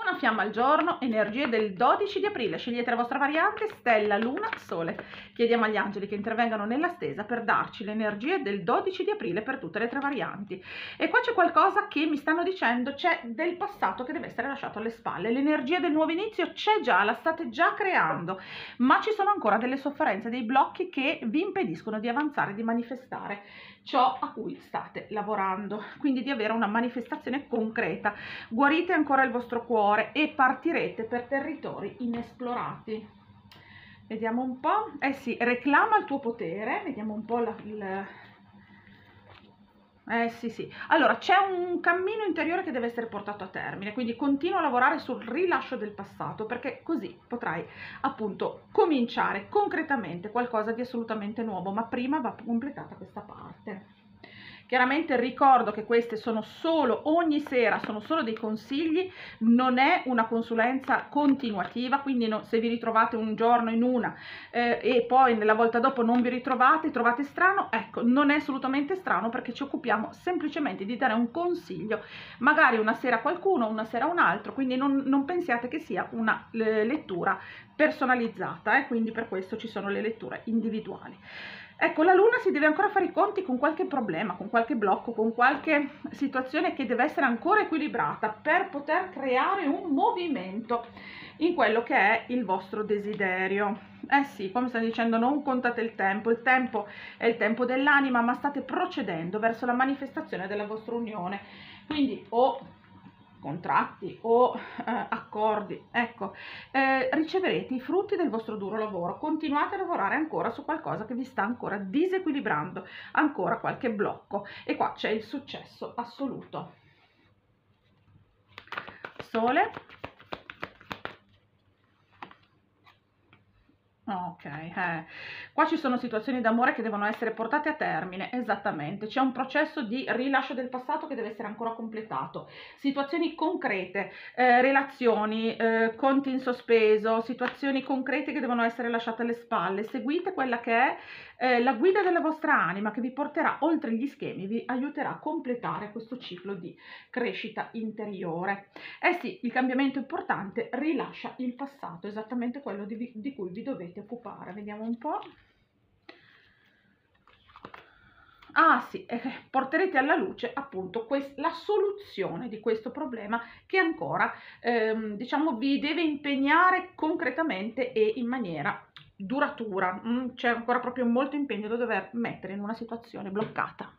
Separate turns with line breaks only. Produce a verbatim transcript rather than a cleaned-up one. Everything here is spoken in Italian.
Una fiamma al giorno, energie del dodici di aprile. Scegliete la vostra variante, stella, luna, sole. Chiediamo agli angeli che intervengano nella stesa per darci le energie del dodici di aprile per tutte le tre varianti. E qua c'è qualcosa che mi stanno dicendo, c'è del passato che deve essere lasciato alle spalle. L'energia del nuovo inizio c'è già, la state già creando, ma ci sono ancora delle sofferenze, dei blocchi che vi impediscono di avanzare, di manifestare ciò a cui state lavorando, quindi di avere una manifestazione concreta. Guarite ancora il vostro cuore e partirete per territori inesplorati. Vediamo un po', eh sì, reclama il tuo potere, vediamo un po' la, il... Eh sì, sì. Allora, c'è un cammino interiore che deve essere portato a termine, quindi continua a lavorare sul rilascio del passato, perché così potrai appunto cominciare concretamente qualcosa di assolutamente nuovo, ma prima va completata questa parte. Chiaramente ricordo che queste sono solo, ogni sera sono solo dei consigli, non è una consulenza continuativa, quindi no, se vi ritrovate un giorno in una eh, e poi nella volta dopo non vi ritrovate, trovate strano, ecco, non è assolutamente strano, perché ci occupiamo semplicemente di dare un consiglio, magari una sera a qualcuno, una sera a un altro, quindi non, non pensiate che sia una eh, lettura personalizzata, eh, quindi per questo ci sono le letture individuali. Ecco, la luna si deve ancora fare i conti con qualche problema, con qualche blocco, con qualche situazione che deve essere ancora equilibrata per poter creare un movimento in quello che è il vostro desiderio. Eh sì, come sta dicendo, non contate il tempo, il tempo è il tempo dell'anima, ma state procedendo verso la manifestazione della vostra unione. Quindi o contratti o eh, accordi, ecco, eh, riceverete i frutti del vostro duro lavoro. Continuate a lavorare ancora su qualcosa che vi sta ancora disequilibrando, ancora qualche blocco, e qua c'è il successo assoluto. Sole. Ok, eh. Qua ci sono situazioni d'amore che devono essere portate a termine, esattamente, c'è un processo di rilascio del passato che deve essere ancora completato, situazioni concrete, eh, relazioni, eh, conti in sospeso, situazioni concrete che devono essere lasciate alle spalle. Seguite quella che è eh, la guida della vostra anima, che vi porterà oltre gli schemi, vi aiuterà a completare questo ciclo di crescita interiore. Eh sì, il cambiamento importante rilascia il passato, esattamente quello di, di cui vi dovete occupare. Vediamo un po'. Ah sì, eh, porterete alla luce appunto la soluzione di questo problema che ancora ehm, diciamo vi deve impegnare concretamente e in maniera duratura. Mm, c'è ancora proprio molto impegno da dover mettere in una situazione bloccata.